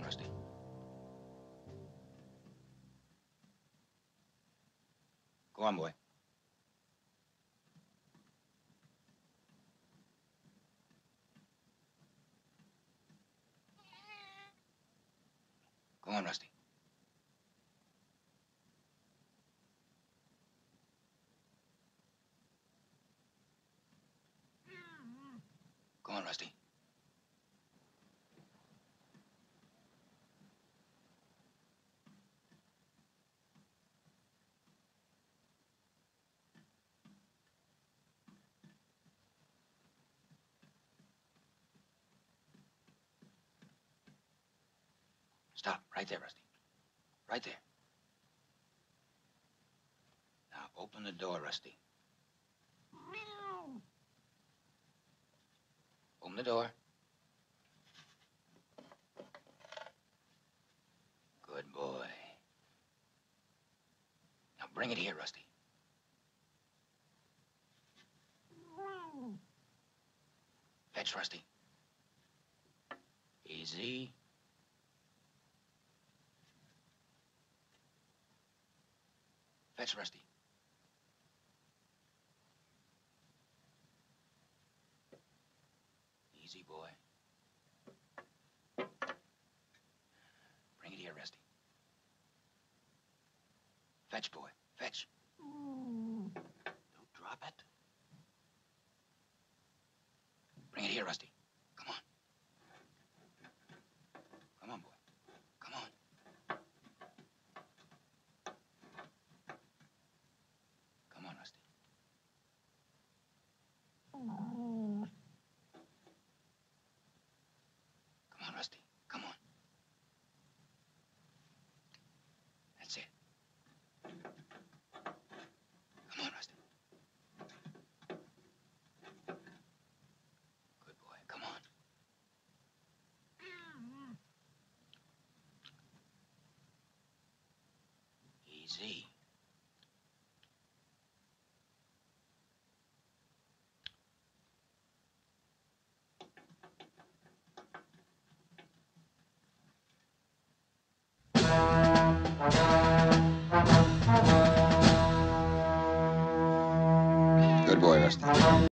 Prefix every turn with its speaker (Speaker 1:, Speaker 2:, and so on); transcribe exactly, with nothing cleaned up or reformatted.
Speaker 1: Rusty. Go on, boy. Go on, Rusty. Go on, Rusty. Stop. Right there, Rusty. Right there. Now, open the door, Rusty. Open the door. Good boy. Now, bring it here, Rusty. Fetch, Rusty. Easy. Fetch, Rusty. Easy, boy. Bring it here, Rusty. Fetch, boy. Fetch. Don't drop it. Bring it here, Rusty. Come on. Come on, boy. Come on. Come on, Rusty. Come on, Rusty. Come on. That's it. Come on, Rusty. Good boy. Come on. Easy. Good boy, Rusty.